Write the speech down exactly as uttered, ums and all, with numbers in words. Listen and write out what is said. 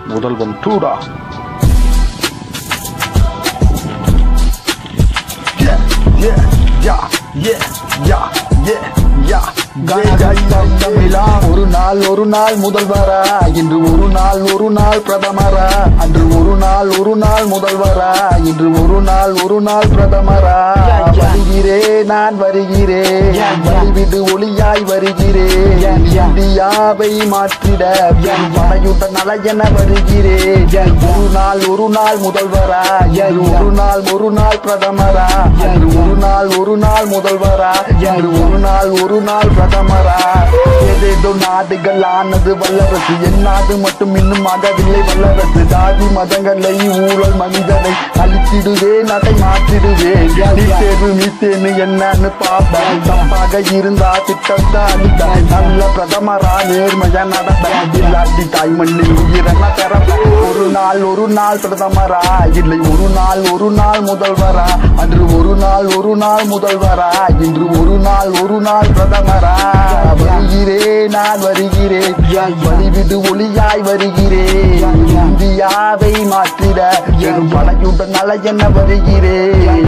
முதல்வன் டூடா. ஒரு நாள் ஒரு நாள் முதல்வரா, இன்று ஒரு நாள் ஒரு நாள் பிரதமரா, அன்று ஒரு நாள் ஒரு நாள் முதல்வரா, இன்று ஒரு நாள் ஒரு நாள் பிரதமரா. வருகிறேன் நான் வருகிறேன், வழிவிடு ஒளியாய் வருகிறேன், இந்தியாவை மாற்றிட படையுடன் நலையென வருகிறேன். ஒரு நாள் ஒரு நாள் முதல்வரா, இன்று ஒரு நாள் ஒரு நாள் பிரதமரா, அன்று ஒரு நாள் ஒரு நாள் முதல்வரா, இன்று ஒரு நாள் ஒரு நாள் பிரதமரா. ஏதேதோ நாடுகள் ஆனது வல்லரசு, என் நாடு மட்டும் இன்னும் ஆகவில்லை வல்லரசு. ஜாதி மதங்களை ஊழல் மனிதனை அழித்திடுவேன், அதை மாற்றிடுவேன். நீ தேர்வு மீத்தேன்னு என்னன்னு பார்ப்பேன், தப்பாக இருந்தா திட்டத்தை அழிப்பேன். நல்ல பிரதமரா நேர்மையா நடப்பேன், இல்லாட்டி தாய்மண்ணில் உயிரென்ன தரப்பேன். ஒரு நாள் ஒரு நாள் பிரதமரா, இல்லை ஒரு நாள் ஒரு நாள் முதல்வரா, அன்று ஒரு நாள் ஒரு நாள் முதல்வரா, இன்று ஒரு நாள் ஒரு நாள் பிரதமரா. வருகிறேன் நான் வருகிறேன், வழிவிடு ஒளியாய் வருகிறேன், இந்தியாவை மாற்றிட என் படையுடன் நலையென வருகிறேன்.